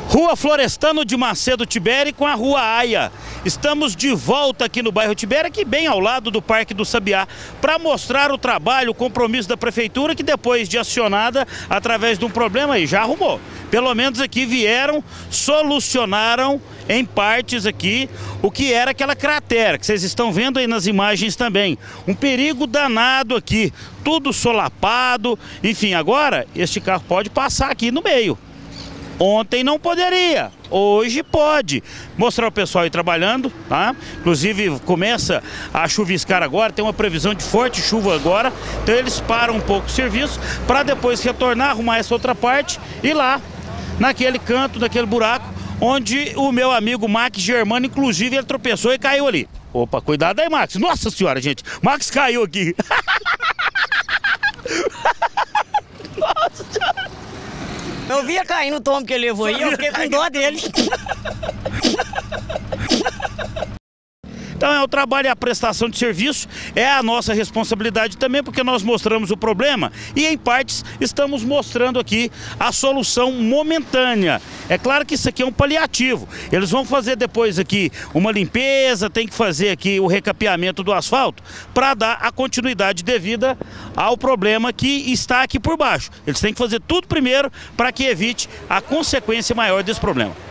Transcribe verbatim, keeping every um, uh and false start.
Rua Florestano de Macedo Tibéri com a Rua Aia. Estamos de volta aqui no bairro Tibéri, aqui bem ao lado do Parque do Sabiá, para mostrar o trabalho, o compromisso da Prefeitura, que depois de acionada através de um problema aí, já arrumou. Pelo menos aqui vieram, solucionaram em partes aqui o que era aquela cratera, que vocês estão vendo aí nas imagens também. Um perigo danado aqui, tudo solapado, enfim, agora este carro pode passar aqui no meio. Ontem não poderia, hoje pode. Mostrar o pessoal aí trabalhando, tá? Inclusive começa a chuviscar agora, tem uma previsão de forte chuva agora. Então eles param um pouco o serviço para depois retornar, arrumar essa outra parte e lá, naquele canto, naquele buraco, onde o meu amigo Max Germano, inclusive, ele tropeçou e caiu ali. Opa, cuidado aí, Max. Nossa senhora, gente, Max caiu aqui. Nossa senhora. Eu via caindo o tombo que ele levou aí, eu fiquei com dó dele. Então é o trabalho e a prestação de serviço, é a nossa responsabilidade também, porque nós mostramos o problema e em partes estamos mostrando aqui a solução momentânea. É claro que isso aqui é um paliativo, eles vão fazer depois aqui uma limpeza, tem que fazer aqui o recapeamento do asfalto para dar a continuidade devida ao problema que está aqui por baixo. Eles têm que fazer tudo primeiro para que evite a consequência maior desse problema.